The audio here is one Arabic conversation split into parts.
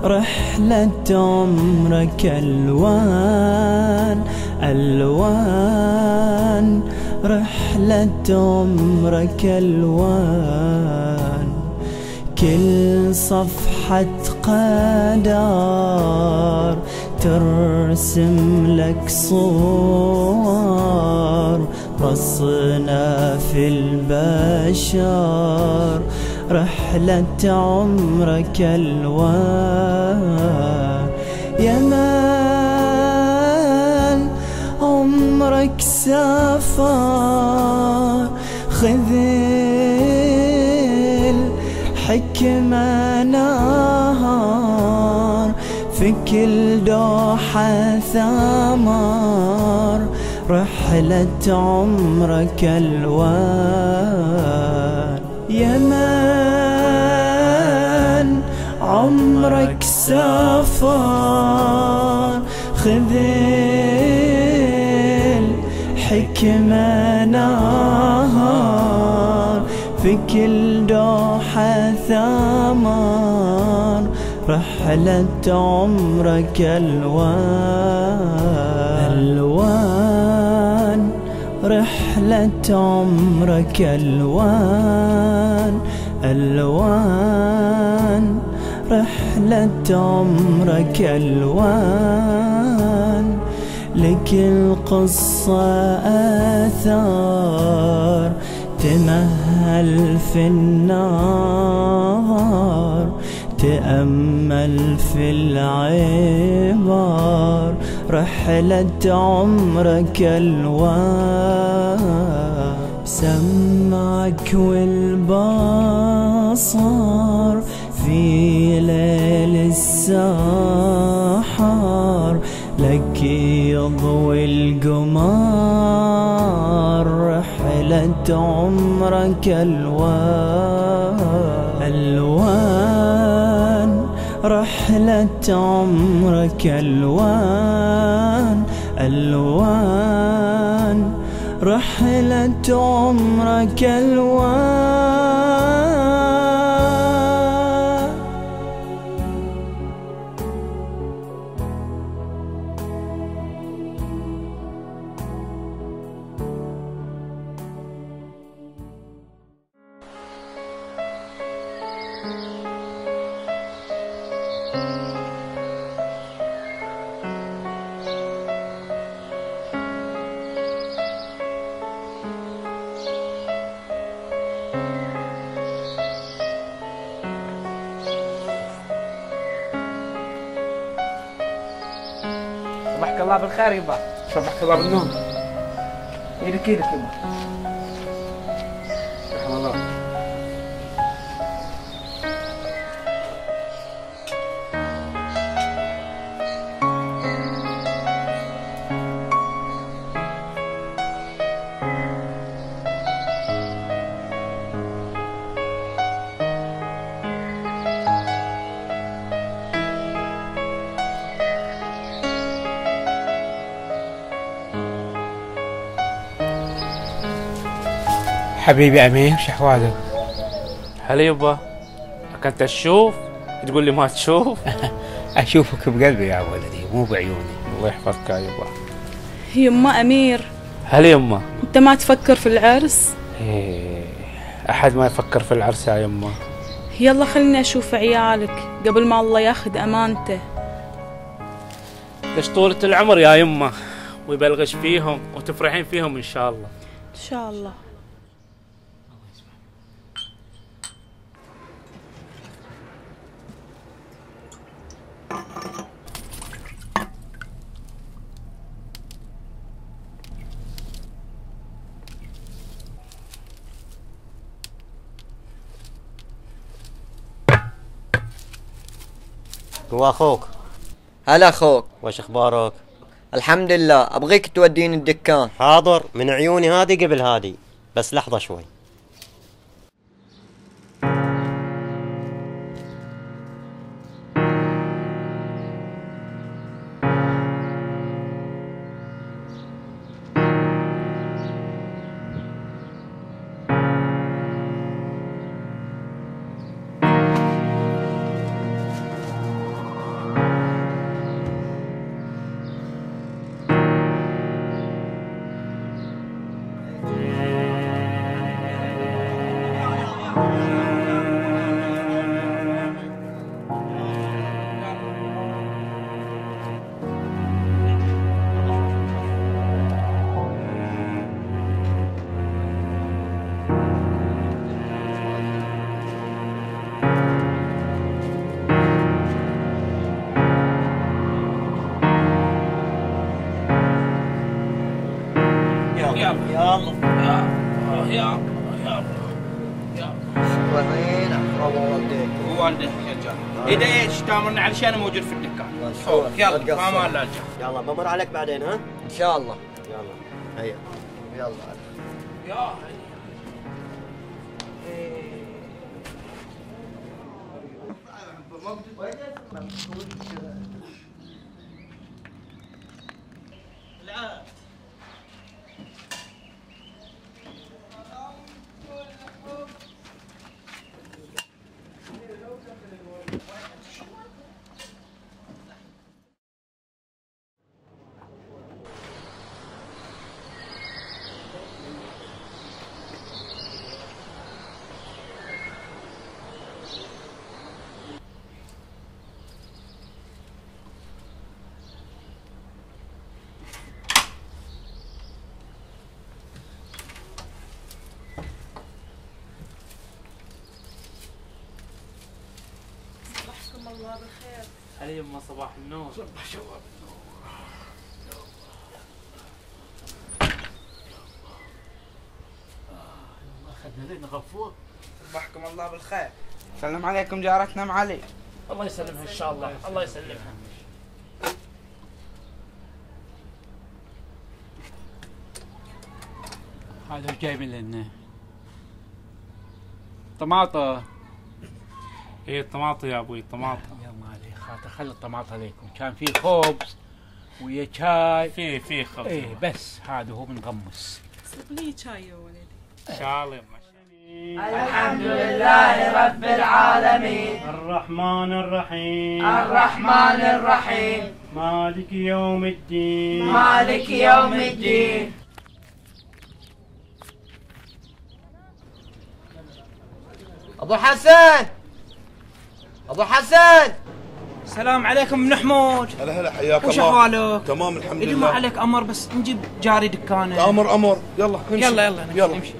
رحلة عمرك ألوان ألوان، رحلة عمرك ألوان. كل صفحة قدر ترسم لك صور، رصنا في البشر رحلة عمرك ألوان. يا من عمرك سافر، خذ الحكمة نهار، في كل دوحة ثمر رحلة عمرك ألوان. يا من عمرك سافر، خذ الحكمة نهار، في كل دوحة ثمر رحلة عمرك ألوان ألوان، رحلة عمرك ألوان ألوان، رحلة عمرك ألوان. لكل قصة آثار تمهل في النار، تأمل في العبر رحلة عمرك ألوان. سمعك والبصر في ليل السحر، لك يضوي القمر رحلة عمرك ألوان ألوان، رحلة عمرك ألوان ألوان، رحلة عمرك ألوان. صبحك الله بالخير يبا. صبحك الله بالنوم. ايدك ايدك يبا. رحم الله. حبيبي أمير، شو أحوالك؟ هلا يبا، كنت تشوف تقول لي ما تشوف؟ أشوفك بقلبي يا ولدي مو بعيوني. الله يحفظك يا يبا. يما أمير، هلا يما. أنت ما تفكر في العرس؟ إيه، أحد ما يفكر في العرس يا يما. يلا خليني أشوف عيالك قبل ما الله ياخذ أمانته. ليش طولة العمر يا يما، ويبلغش فيهم وتفرحين فيهم إن شاء الله. إن شاء الله. هو اخوك. هلا اخوك، وش اخبارك؟ الحمد لله. ابغيك توديني الدكان. حاضر، من عيوني هادي قبل هادي، بس لحظة شوي. يا وين اقرب والديك؟ والديك يا رجال. اذا ايش تامرنا على شيء انا موجود في الدكان. يلا ما مال لا رجال. يلا بمر عليك بعدين ها؟ ان شاء الله. يلا هيا. يلا. يا الله بالخير. هلا يما صباح النور. صباح شباب النور. اخذنا لنا غفور. صباحكم الله بالخير. سلم عليكم جارتنا ام علي. الله يسلمها ان شاء الله، الله يسلمها. هذا جايب لنا طماطة. ايه الطماطة يا ابوي، الطماطة. يا مالي خاطر خلي الطماطة عليكم. كان في خبز ويا شاي. في خبز. ايه بس هذا هو بنغمس. صب لي شاي يا ولدي. ان شاء الله يما. الحمد لله رب العالمين الرحمن الرحيم الرحمن الرحيم مالك يوم الدين مالك يوم الدين. ابو حسن، ابو حسن. السلام عليكم ابن حمود. هلا حياك الله. وش احوالك؟ تمام الحمد اللي لله. ما عليك امر بس نجيب جاري دكانه. امر يلا نمشي. يلا نمشي.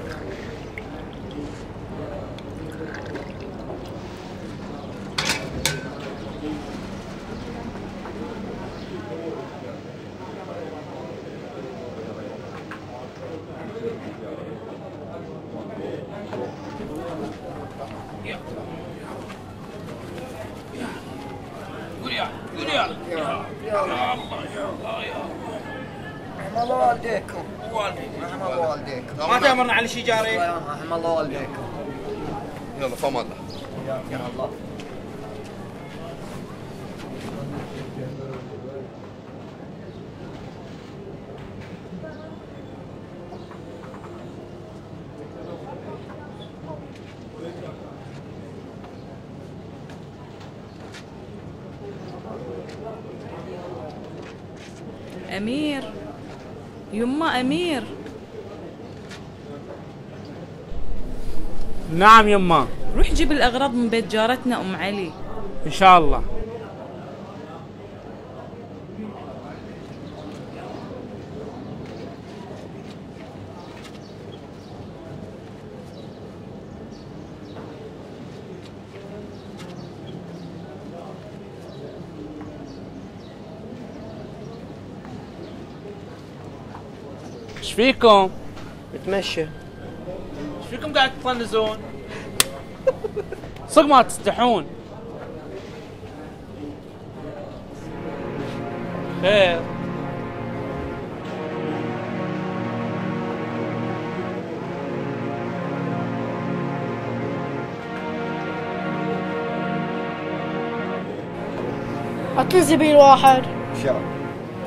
رحم الله والديكم. رحم الله والديكم. ما تامرنا على شي جاري. رحم الله والديكم. يلا فما الله. يا الله. أمير، يما أمير. نعم يما. روح جيب الأغراض من بيت جارتنا أم علي. ان شاء الله. ايش فيكم؟ بتمشى. ايش فيكم قاعد تطنزون؟ صدق ما تستحون. خير. عطني زبيل واحد. ان شاء الله.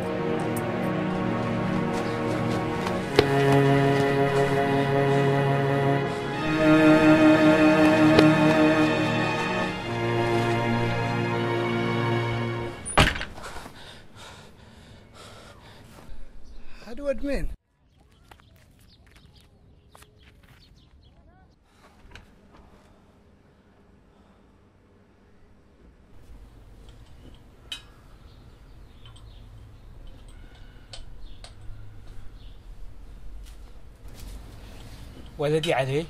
هذا ود مين؟ ولدي علي.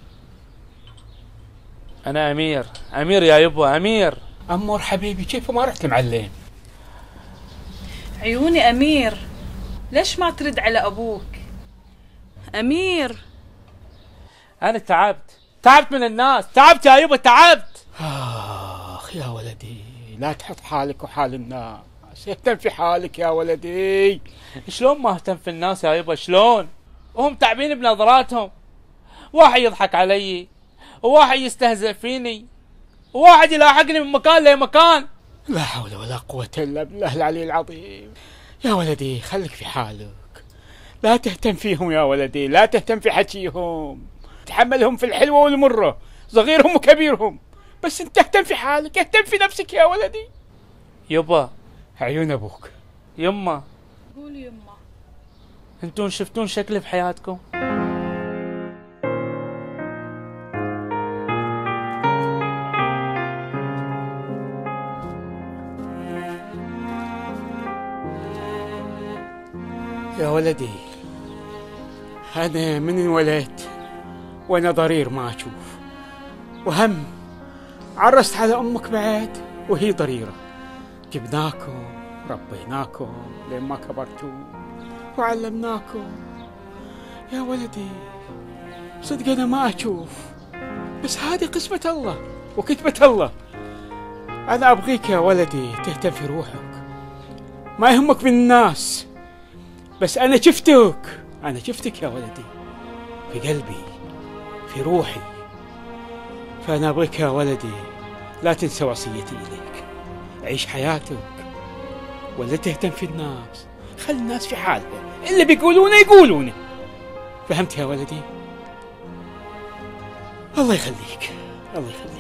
انا امير يا يبا امير. أمور حبيبي، كيف ما رحت المعلم؟ عيوني أمير، ليش ما ترد على أبوك؟ أمير، أنا تعبت من الناس، تعبت يا يبا، تعبت. يا ولدي لا تحط حالك وحال الناس، اهتم في حالك يا ولدي. شلون ما اهتم في الناس يا يبا؟ شلون وهم تعبين بنظراتهم؟ واحد يضحك علي، وواحد يستهزئ فيني، وواحد يلاحقني من مكان لمكان. لا حول ولا قوة إلا بالله العلي العظيم. يا ولدي خليك في حالك، لا تهتم فيهم يا ولدي، لا تهتم في حكيهم، تحملهم في الحلوة والمرة، صغيرهم وكبيرهم، بس انت اهتم في حالك، اهتم في نفسك يا ولدي. يبا، عيون ابوك. يما، قول يما. انتون شفتون شكلي بحياتكم؟ يا ولدي أنا من انولدت وأنا ضرير ما أشوف، وهم عرست على أمك بعد وهي ضريرة، جبناكم ربيناكم لين ما كبرتوا وعلمناكم. يا ولدي صدق أنا ما أشوف، بس هذه قسمة الله وكتبة الله. أنا أبغيك يا ولدي تهتم في روحك، ما يهمك من الناس، بس أنا شفتك يا ولدي في قلبي في روحي، فأنا أبغيك يا ولدي لا تنسى وصيتي إليك، عيش حياتك ولا تهتم في الناس، خلي الناس في حالهم، اللي بيقولونه يقولونه، فهمت يا ولدي؟ الله يخليك، الله يخليك.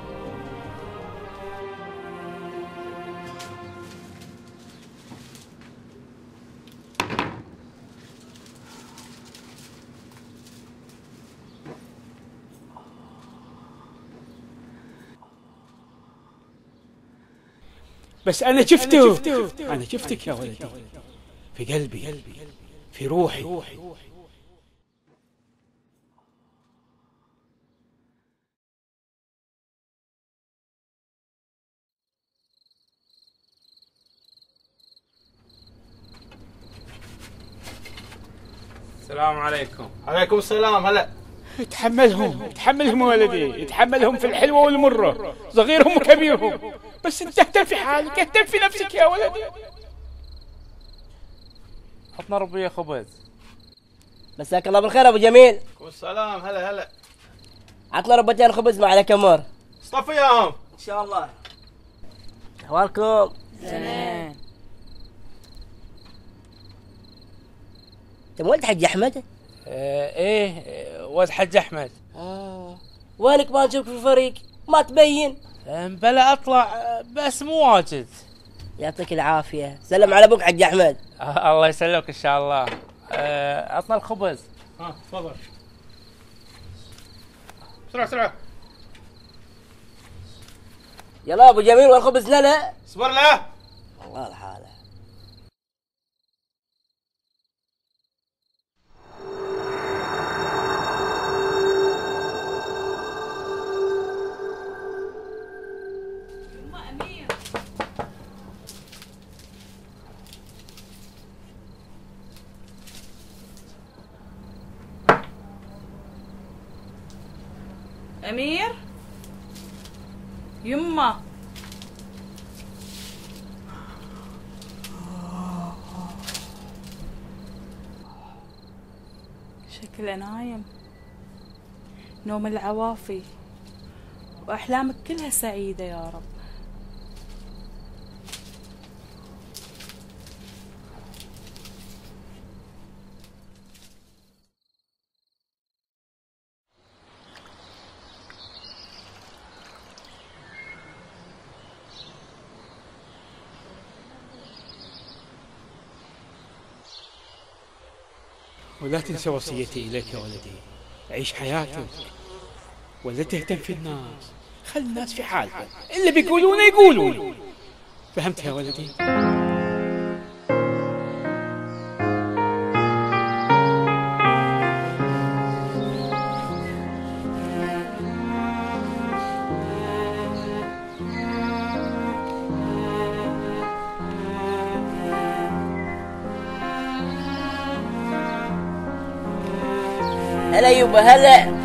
بس أنا شفتك يا ولدي في قلبي في روحي. السلام عليكم. عليكم السلام. هلا تحملهم يا ولدي، تحملهم في الحلوة والمرة، صغيرهم وكبيرهم، بس انت اهتم في حالك، اهتم في نفسك يا ولدي. حطنا ربية خبز. مساك الله بالخير ابو جميل. والسلام. هلا عطنا ربتين خبز مع الكمور. اصطفي ياهم ان شاء الله. احوالكم؟ زين. انت ولد حج احمد؟ ايه ولد حج احمد. وينك ما نشوفك في الفريق؟ ما تبين. بلا اطلع بس مو واجد. يعطيك العافيه، سلم على ابوك حج احمد. الله يسلمك ان شاء الله. عطنا الخبز. تفضل بسرعه. يلا ابو جميل وين خبزنا له؟ اصبر له. والله الحاله. أمير، يما. شكله نايم نوم العوافي، وأحلامك كلها سعيدة يا رب. ولا تنسى وصيتي إليك يا ولدي، عيش حياتك ولا تهتم في الناس، خلي الناس في حالهم، اللي بيقولونه يقولونه، فهمت يا ولدي؟ هلا يبا هلا.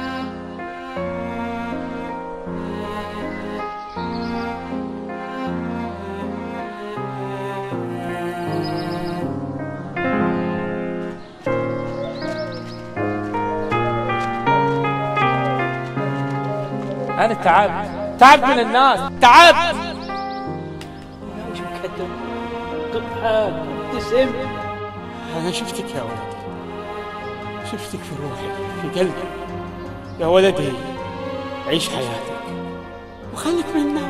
أنا تعبت من الناس، تعبت. وش مكدر؟ اضحك ابتسم. أنا شفتك يا ولدي، شفتك في روحي في قلبي. يا ولدي عيش حياتك وخليك من الناس.